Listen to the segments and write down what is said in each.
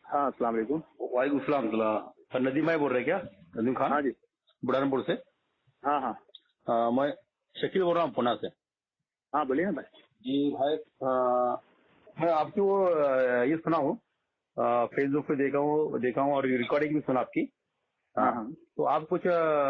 हाँ, अस्सलाम वालेकुम। वालेकुम सलाम। नदीम भाई बोल रहे हैं क्या? नदीम खान हाँ जी। बुढ़ानपुर से। हाँ हाँ। मैं शकील बोल रहा हूँ पुणे से। हाँ बोलिए ना भाई। जी भाई, मैं आपकी वो ये सुना हूँ, फेसबुक पे देखा हूँ और रिकॉर्डिंग भी सुना आपकी। हाँ हाँ, हाँ। तो आप कुछ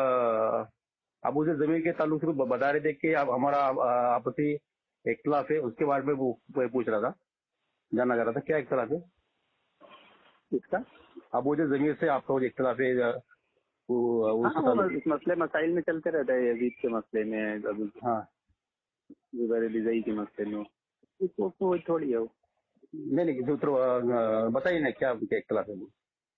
आप उसे जमीन के ताल्लुक से बता रहे थे कि आप हमारा आपसी इख्तलाफ है, उसके बारे में वो पूछ रहा था, जानना चाह रहा था क्या इख्तलाफ है। किसका? अब वो जो जमीन से आपका वो इख्तलाफ है, वो हाँ, उसके वो ताल्लुक। मसले मसाइल में चलते रहता है, यजीद के मसले में, अभी हाँ, जुबैर रिज़ाई के मसले में। उसको कोई थोड़ी है वो। नहीं जो तो बताइए ना क्या क्या इख्तलाफ है वो।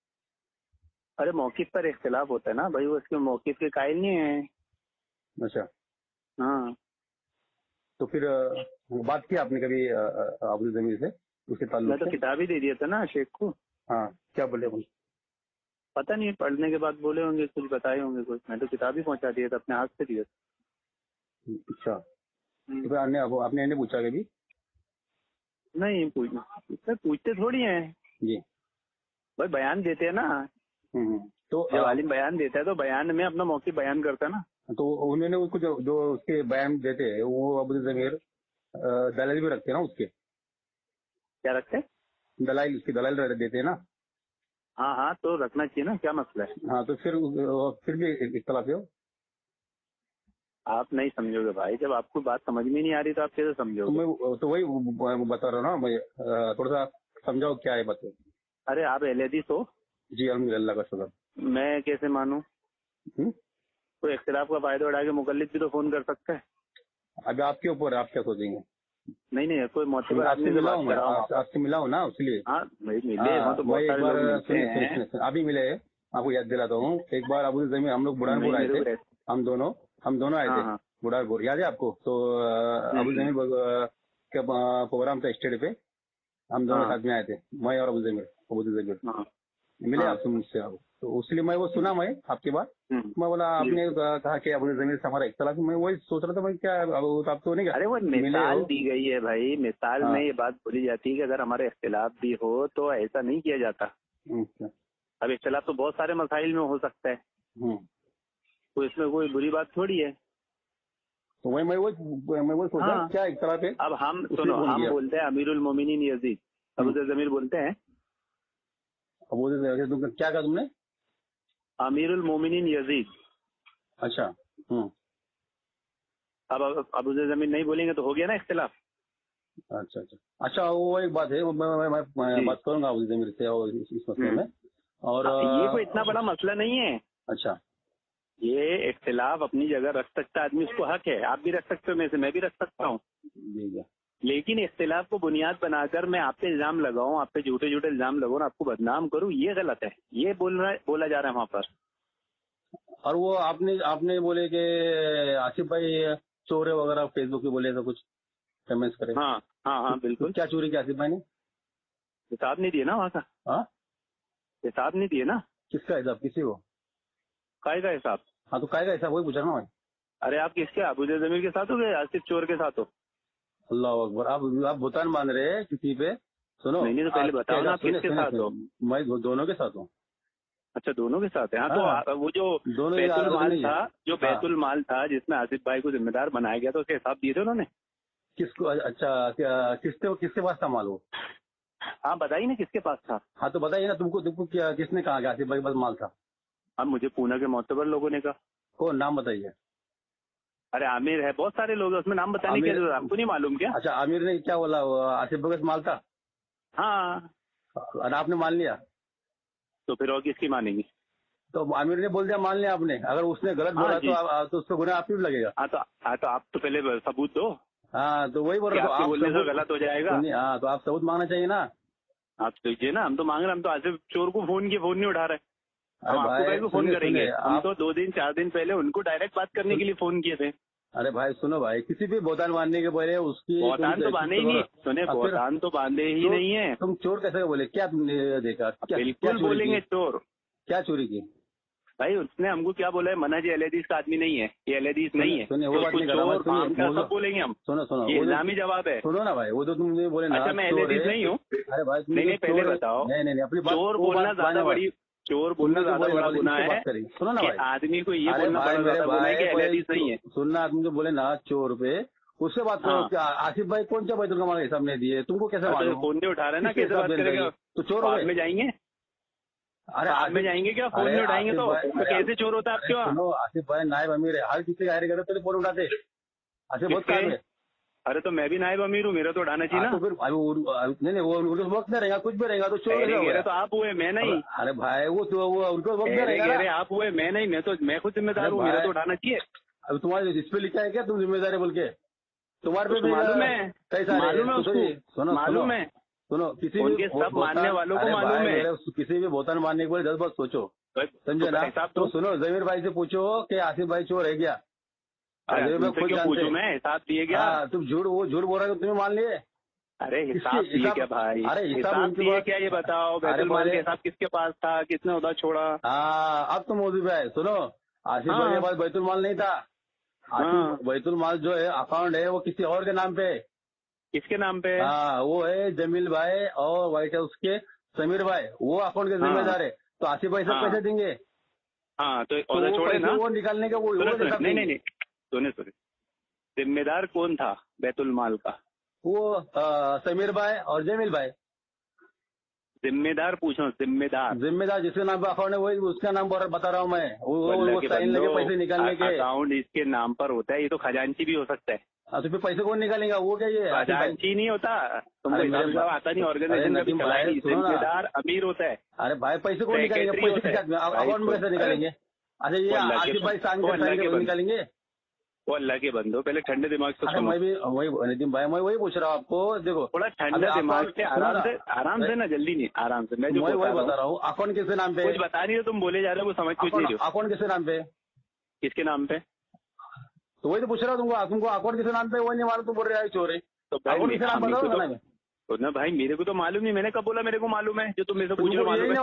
अरे मौकिफ पर इख्तिलाफ होता है ना भाई, वो उसके मौकिफ के कायल नहीं है। अच्छा, हाँ। तो फिर बात की आपने कभी अब्दुल जमीर से उसके ताल्लुक मैं तो से? किताब ही दे दिया था ना शेख को। हाँ, क्या बोले वो? पता नहीं, पढ़ने के बाद बोले होंगे, कुछ बताए होंगे कुछ। मैं तो किताब ही पहुंचा दिया था, अपने हाथ से दिया था। अच्छा, तो हम्म। फिर आपने इन्हें पूछा कभी? नहीं पूछना, इसमें पूछते थोड़ी हैं जी। भाई, बयान देते हैं ना। तो जब आलिम बयान देता है तो बयान में अपना मौकिफ बयान करता है ना। तो उन्होंने उसको जो उसके बयान देते हैं वो अब्दुल जमीर दलाल भी रखते हैं ना उसके? क्या रखते हैं? दलाल, उसकी दलाल देते हैं ना? हाँ हाँ, तो रखना चाहिए ना, क्या मसला है? हाँ, तो फिर भी इख्तलाफ है वो। आप नहीं समझोगे भाई, जब आपको बात समझ में नहीं आ रही तो आप कैसे तो समझोगे? मैं तो वही बता रहा हूँ ना मैं, थोड़ा सा समझाओ क्या है बताओ। अरे आप अहले हदीस हो, जी अल्हम्दुलिल्लाह का शुक्र। मैं कैसे मानूं? हम्म? कोई इख्तिलाफ का फायदा उठा के मुकल्लिद भी तो फोन कर सकता है। अभी आपके ऊपर है, आप क्या सोचेंगे? नहीं नहीं, कोई मोतबर आपसे आदमी से मिला बात हूँ मैं, कर रहा हूँ। आपसे मिला हूँ ना इसलिए। हाँ भाई, मिले वहाँ हाँ, तो मैं बहुत एक सारे बार, लोग मिलते सुनिए सुनिए हैं। सुनिए सुनिए, अभी मिले, आपको याद दिलाता हूँ। एक बार अबू जमीर हम लोग बुढ़ानपुर नहीं आए मेरे थे, को रहते। हम दोनों आए थे हाँ हाँ। बुढ़ानपुर, याद है आपको? तो अबू जमीर का प्रोग्राम था स्टेज पे, हम दोनों हाँ साथ में आए थे, मैं और अबू जमीर हाँ मिले हाँ। आपसे, मुझसे आप। तो इसलिए मैं वो सुना मैं आपकी बात। मैं बोला जी। आपने कहा कि अबू जमीर से हमारा इख्तलाफ, मैं वही सोच रहा था मैं क्या अब आप तो नहीं अरे वो मिले हो। मिसाल दी गई है भाई, मिसाल में हाँ। ये बात बोली जाती है कि अगर हमारे इख्तिलाफ भी हो तो ऐसा नहीं किया जाता। अच्छा। अब इख्तिलाफ तो बहुत सारे मसाइल में हो सकता है, हम्म। तो इसमें कोई बुरी बात थोड़ी है। तो वही मैं वो सोचा हाँ। क्या इख्तलाफ है, अब हम उसलिए सुनो, फोन हम किया। बोलते हैं अमीरुल मोमिनीन यजीद, अबू जमीर बोलते हैं अबू जमीर तुम क्या कहा तुमने? अमीरुल मोमिनीन यजीद। अच्छा। अब अबू जमीर नहीं बोलेंगे तो हो गया ना इख्तिलाफ। अच्छा अच्छा अच्छा, वो एक बात है, मैं जी। बात करूंगा अबू जमीर से और इस मसले में। और ये कोई इतना बड़ा मसला नहीं है। अच्छा। ये इख्तिलाफ अपनी जगह रख सकता है आदमी, उसको हक है। आप भी रख सकते हो, में से मैं भी रख सकता हूँ। जी जी। लेकिन इख्तिलाफ को बुनियाद बनाकर मैं आप पे इल्जाम लगाऊं, आप पे झूठे झूठे इल्जाम लगाऊं और आपको बदनाम करूं, ये गलत है। ये बोला जा रहा है वहाँ पर। और वो आपने आपने बोले कि आसिफ भाई चोर है वगैरह, फेसबुक पे बोले तो कुछ कमेंट्स करे। हाँ हाँ हाँ तो बिल्कुल। क्या चोरी की आसिफ भाई ने? हिसाब नहीं दिए ना वहाँ का, हाँ, हिसाब नहीं दिए ना। किसका हिसाब, किसी को? काय का हिसाब? हाँ, तो काय का हिसाब वही पूछा ना मैं। अरे आप किसके, अबू जमीर के साथ हो गए आसिफ चोर के साथ हो? अल्लाह अकबर, आप भुतान बांध रहे हैं किसी पे? सुनो, नहीं नहीं, तो पहले आज क्या बताओ ना हिसाब, आप सुनिए किसके सुनिए साथ हो। सुनिए, मैं दोनों के साथ हूँ। अच्छा, दोनों के साथ है। हाँ, हाँ, तो वो जो दोनों की बैतुल आदत माल नहीं है। था, जो हाँ, बैतुल माल था जिसमें आसिफ भाई को जिम्मेदार बनाया गया था, उसके हिसाब दिए थे उन्होंने। किसको? अच्छा, किसके किसके पास था माल वो? हाँ बताइए ना किसके पास था। हाँ, तो बताइए ना, तुमको तुमको क्या किसने कहा कि आसिफ भाई के पास माल था? अब मुझे पूना के मोतबर लोगों ने कहा। कौन, नाम बताइए। अरे आमिर है, बहुत सारे लोग हैं, उसमें नाम बताने की क्या आमिर? जरूरत है? आपको नहीं मालूम क्या? अच्छा, आमिर ने क्या बोला, वो आसिफ भाई के पास माल था हाँ। और आपने मान लिया? तो फिर और किसकी मानेंगी? तो आमिर ने बोल दिया मान लिया आपने, अगर उसने गलत हाँ बोला तो जी। तो उसको गुनाह आप ही पे लगेगा। हाँ तो आप तो पहले सबूत दो हाँ, तो वही बोल कि रहा, तो आपके आप बोलने से सबूत गलत हो जाएगा। सुनिए। हाँ, तो आप सबूत मांगना चाहिए ना। आप दीजिए ना, हम तो मांग रहे हैं। हम तो आसिफ चोर को फोन किए, फोन नहीं उठा रहे। अरे हम आपको भाई कहीं को फोन सुनिए करेंगे? सुनिए हम आप, तो 2 दिन 4 दिन पहले उनको डायरेक्ट बात करने के लिए फोन किए थे। अरे भाई सुनो भाई, किसी भी बोतान मारने के पहले उसकी तुम बहुतान तो बांधे तहकीक ही करो। नहीं, सुने, और फिर बहुतान तो बांधे ही तो नहीं है। तुम चोर कैसे बोले? क्या तुमने देखा, क्या क्या बिल्कुल चोरी की? बोलेंगे चोर। क्या चोरी की? भाई उसने हमको क्या बोला है, मना जी एलएडीज का आदमी नहीं है, ये एलएडीज नहीं है, सुनिए, वो तो बात उसको नहीं कर रहा, चोर सुनिए, भामटा सब बोलेंगे हम। सुनो ये इल्जामी जवाब है। सुनो ना भाई, वो तो तुम बोले ना अच्छा मैं चोर एलएडीज है। नहीं हूँ। अरे भाई नहीं पहले बताओ, नहीं अपनी बात, चोर वो बोलना बात ज्यादा बड़ी, चोर बोलना ज्यादा बड़ा गुनाह है सुनो ना कि भाई, आदमी को ये अरे बोलना भाई बड़ा मेरे ज्यादा गुनाह है कि भाई एलएडीज नहीं है। सुनना, तुम जो बोले ना चोर पे, उससे बात करो। हाँ। क्या आसिफ भाई कौन सा बैतुल का माल हिसाब नहीं दिए तुमको, कैसे मालूम? फोन नहीं उठा रहे ना, किसके कैसे हिसाब बात देने करेंगे? चाहिए? तो चोर हो बाद गए? में जाएंगे, अरे बाद में जाएंगे क्या? फोन नहीं उठाएंगे तो कैसे चोर होता है आपके वहाँ? सुनो, आसिफ भाई नायब अमीर है, हर किसी का हायर करते फोन उठाते। आसिफ बहुत काम है। अरे तो मैं भी नायब अमीर हूँ, मेरा तो उठाना चाहिए ना। तो फिर नहीं वो उनको वक्त नहीं रहेगा, कुछ भी रहेगा तो चोर हो गया। तो आप हुए, मैं नहीं। अरे भाई वो उनको वक्त नहीं रहेगा। आप हुए, मैं नहीं, मैं खुद जिम्मेदार हूँ, मेरा तो उठाना चाहिए। अब तुम्हारे इस पे लिखा है क्या तुम जिम्मेदार है बोल के? तुम्हारे पे मालूम है, कैसा मालूम है उसको, सुनो मालूम है। सुनो, किसी उनके भी सब मानने वालों को मालूम है। किसी भी भोतान मारने के बाद 10 बार सोचो, समझे ना? तो सुनो, जमीर भाई से पूछो कि आसिफ भाई चोर है क्या? पूछो, मैं हिसाब दिए क्या? तुम वो झूठ बोल रहे हो, तुम्हें मान लिए? अरे हिसाब दिए क्या भाई? अरे हिसाब दिए क्या ये बताओ? बैतुल माल का हिसाब किसके पास था, किसने उधर छोड़ा? हाँ, अब तो मौजूद है। सुनो, आसिफ भाई के पास बैतुल माल नहीं था। बैतुल माल जो है अकाउंट है वो किसी और के नाम पे। किसके नाम पे? हाँ, वो है जमील भाई और व्हाइट हाउस के समीर भाई, वो अकाउंट के जिम्मेदार है। तो आसिफ भाई सब पैसे देंगे। हाँ, तो छोड़े ना, वो निकालने का वो नहीं सुने जिम्मेदार कौन था बैतुल माल का? वो समीर भाई और जमील भाई। जिम्मेदार पूछो, जिम्मेदार जिसके नाम पे अकाउंट है वही, उसका नाम बता रहा हूँ मैं। वो साइन लगे पैसे निकालने के। अकाउंट इसके नाम पर होता है, ये तो खजांची भी हो सकता है। तो फिर पैसे कौन निकालेगा? वो क्या ये खजांची नहीं होता? तुमको आता नहीं, ऑर्गेनाइजेशन का जिम्मेदार अमीर होता है। अरे भाई पैसे कौन निकालेंगे? पैसे अकाउंट में कैसे निकालेंगे? अच्छा ये आसिफ भाई साइन निकालेंगे? वो अल्लाह के बंदो, पहले ठंडे दिमाग से। मैं भी वही नितिन भाई, मैं वही पूछ रहा हूँ आपको। देखो थोड़ा ठंडे दिमाग से, आराम से ना, जल्दी नहीं, आराम से। मैं वही बता रहा हूँ। अकाउंट किसके नाम पे? कुछ बता नहीं हो तुम, बोले जा रहे हो, वो समझ कुछ नहीं रहे हो। अकाउंट किसके नाम पे? किसके नाम पे? तो वही तो पूछ रहा हूँ तुमको अकाउंट किसके नाम पे? वही नहीं मालूम, तुम बोल रहे हो चोरी। तो अकाउंट किसके नाम बताओ ना भाई। मेरे को तो मालूम नहीं, मैंने कब बोला मेरे को मालूम है? जो तुम मेरे से पूछ रहे हो मैंने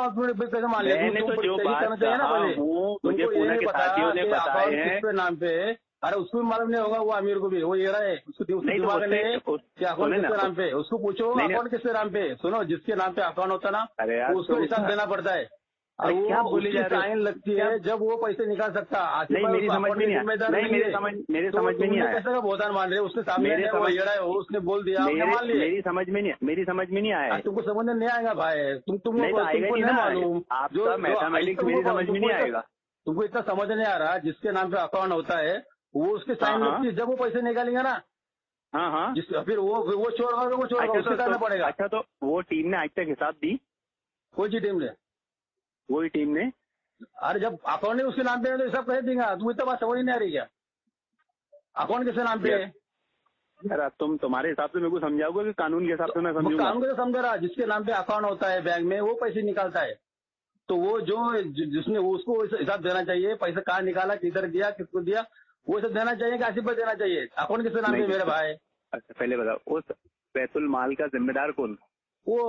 तो जो बात मुझे पुणे के साथियों ने बताए हैं नाम पे। अरे उसको भी मालूम नहीं होगा, वो अमीर को भी, वो ये रहा है उसको दिमाग नहीं अकाउंट किसके नाम पे? उसको पूछो अकाउंट किसके नाम पे। सुनो, जिसके नाम पे अकाउंट होता ना, उसको हिसाब देना पड़ता है। क्या बोली जा रही है? साइन लगती है जब वो पैसे निकाल सकता। नहीं, मेरी समझ में नहीं आया। मेरे समझ में नहीं आया। कैसे भोतान मान रहे? उसके सामने उसने बोल दिया, मेरी समझ में नहीं आया। तुमको समझ में नहीं आएगा भाई, तुमको नहीं मालूम। आपका मैथमेटिक्स मेरी समझ में नहीं आएगा। तुमको इतना समझ नहीं आ रहा, जिसके नाम पे अकाउंट होता है वो उसके साइन लगती है जब वो पैसे निकालेंगे ना। हाँ, फिर वो चोर होगा, वो चोर होगा, उसको करना पड़ेगा। अच्छा, तो वो टीम ने आज तक हिसाब दी? कोई सी टीम ने? वही टीम ने। अरे जब अकाउंट है उसके नाम पे है तो सब कह देगा। तुम इतना बात समझ नहीं आ रही क्या? अकाउंट किसके नाम पे है? यार तुम्हारे हिसाब से मेरे को समझाओगे कि कानून के हिसाब से मैं समझूंगा? कानून को समझ रहा, जिसके नाम पे अकाउंट होता है बैंक में वो पैसे निकालता है। तो वो जिसने उसको हिसाब देना चाहिए, पैसा कहाँ निकाला, किधर दिया, किसको दिया, वो सब देना चाहिए कि आसिफ पर देना चाहिए? अकाउंट किसके नाम पे मेरे भाई? अच्छा पहले बताओ, उस बैतुल माल का जिम्मेदार कौन? वो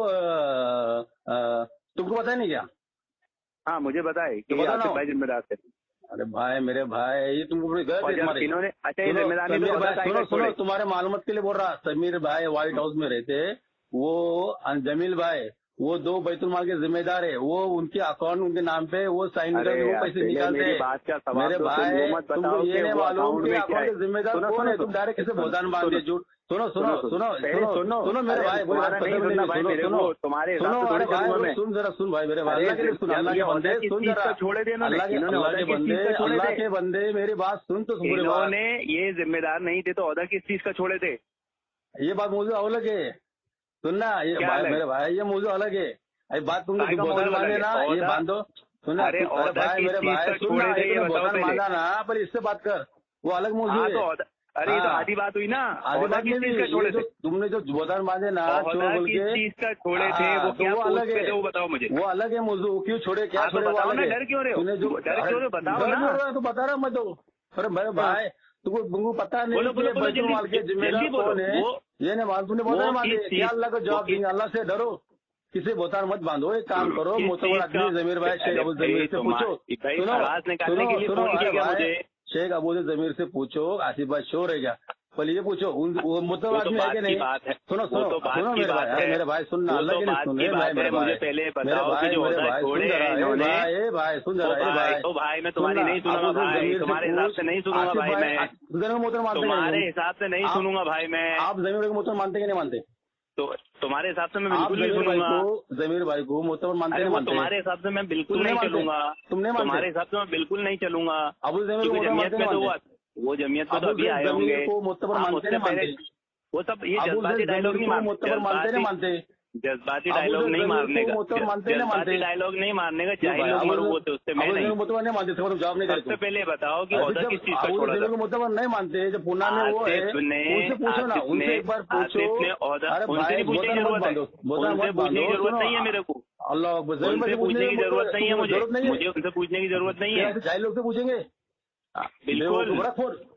तुमको पता नहीं क्या? हाँ मुझे बताए कि आसिफ भाई जिम्मेदार थे। अरे भाई मेरे भाई, ये तुमको इन्होंने अच्छा ये जिम्मेदार सुनो, तुम्हारे मालूमत के लिए बोल रहा। समीर भाई व्हाइट हाउस में रहते, वो जमील भाई, वो 2 बैतुल माल के जिम्मेदार है। वो उनके अकाउंट उनके नाम पे वो साइन करके वो पैसे निकालते हैं। मेरे भाई तुमको ये नहीं मालूम कि अकाउंट के जिम्मेदार कौन है? तुम डायरेक्ट कैसे भोदान बांध दे झूठ? सुनो मेरे भाई, तुम्हारे सुन जरा, सुन भाई मेरे भाई, अल्लाह के बंदे सुन जरा, छोड़े थे अल्लाह के बंदे मेरी बात सुन। तो इन्होंने ये जिम्मेदार नहीं थे तो औदा किस चीज का छोड़े थे? ये बात मुझे अलग है, सुनना ये मेरे भाई, ये मुझे अलग है। अरे बात तुम बांधे ना, ये बांधो सुनना। अरे भाई मेरे भाई सुनना, बांधा ना, पर इससे बात कर, वो अलग मौजूद है। अरे ये तो आधी बात हुई ना, आधी बात नहीं। तुमने जो बोधान बांधे ना चोर बोल के चीज का छोड़े थे, वो क्या अलग है? वो बताओ मुझे, वो अलग है मौजूद। क्यों छोड़े, क्या छोड़े? बताओ ना, डर क्यों रहे हो? डर क्यों रहे हो बताओ ना। तो बता रहा मैं तो। अरे मेरे भाई तुमको पता नहीं बैतुल माल के जिम्मेदार कौन है? ये नहीं मालूम, तुमने बोला क्या? अल्लाह को जवाब देंगे, अल्लाह से डरो। किसी बोतार मत बांधो, एक काम करो, मोतबर आदमी जमीर भाई शेख अबू जमीर से पूछो, शेख अबू जमीर से पूछो आसिफ भाई श्योर है क्या, पहले ये पूछो मोतबर आदमी है कि नहीं। सुनो सुनो सुनो मेरे भाई सुनना, अल्लाह के लिए सुनो मेरे भाई, पहले बताओ कि जो होता है छोड़े भाई सुन जरा भाई। तो भाई मैं तुम्हारी नहीं सुनूंगा भाई, तुम्हारे हिसाब से नहीं सुनूंगा भाई, मैं मोहतर मानते, तुम्हारे हिसाब से नहीं सुनूंगा भाई मैं। आप जमीर को मोहतर मानते कि नहीं मानते? तो तुम्हारे हिसाब से मैं बिल्कुल नहीं सुनूंगा। जमीर भाई को मोतबर मानते नहीं मानते? तुम्हारे हिसाब से मैं बिल्कुल नहीं चलूंगा, तुम्हारे हिसाब से मैं बिल्कुल नहीं चलूंगा। अबू जमीर जमीयत में तो वो जमीयत में तो अभी आए होंगे, वो सब ये जज्बाती डायलॉग नहीं मानते, जज्बाती डायलॉग नहीं मारने का, जज्बाती डायलॉग नहीं मारने का, जाहिल लोग मरू होते उससे मैं नहीं मानते। जवाब नहीं करते। सबसे पहले बताओ कि होता किस चीज का छोड़ा था? मोतबर नहीं मानते, जो पूना में वो है उनसे पूछो ना, उनसे एक बार पूछो। उनसे पूछने की जरूरत है, उनसे पूछने की जरूरत नहीं है मेरे को, अल्लाह उनसे पूछने की जरूरत नहीं है मुझे उनसे पूछने की जरूरत नहीं है। जाहिल लोग से पूछेंगे बिल्कुल।